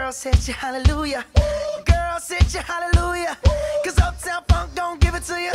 Girls hit you hallelujah. Girls hit you hallelujah. Cause Uptown Funk don't give it to you.